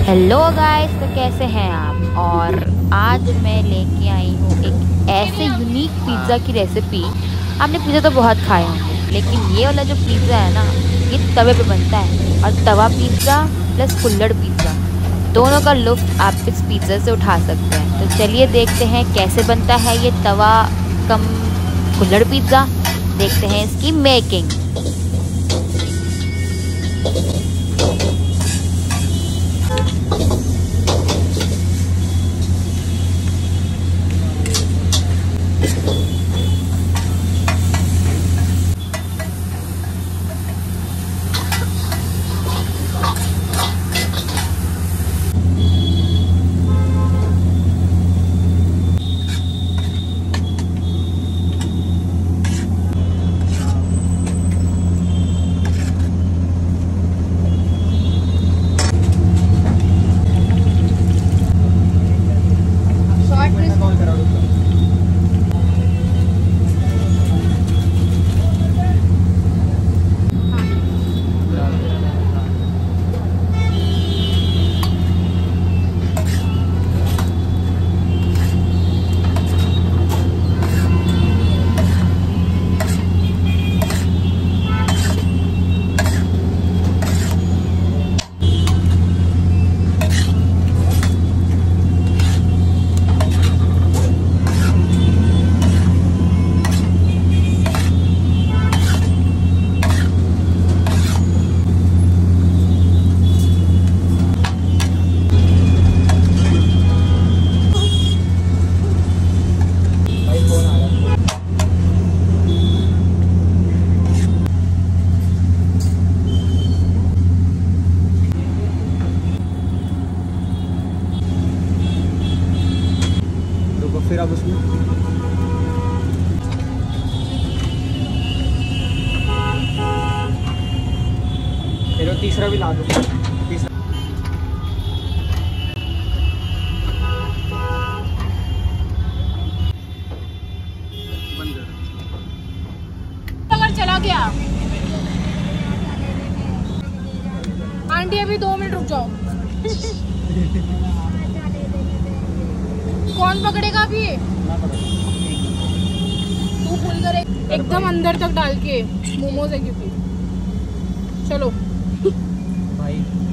Hello guys, तो कैसे हैं आप। और आज मैं लेके आई हूँ एक ऐसे यूनिक पिज़्ज़ा की रेसिपी। आपने पिज़्ज़ा तो बहुत खाए होंगे, लेकिन ये वाला जो पिज़्ज़ा है ना, ये तवे पे बनता है। और तवा पिज़्ज़ा प्लस कुल्हड़ पिज़्ज़ा, दोनों का लुत्फ आप इस पिज़्ज़ा से उठा सकते हैं। तो चलिए देखते हैं कैसे बनता है ये तवा कम कुल्हड़ पिज़्ज़ा। देखते हैं इसकी मेकिंग। फिर अब उसमें फिर तीसरा भी ला दो। तीसरा अगर चला गया आंटी, अभी 2 मिनट रुक जाओ। कौन पकड़ेगा अभी ये? तू पुल कर एकदम अंदर तक डाल के। मोमोज है क्योंकि। चलो भाई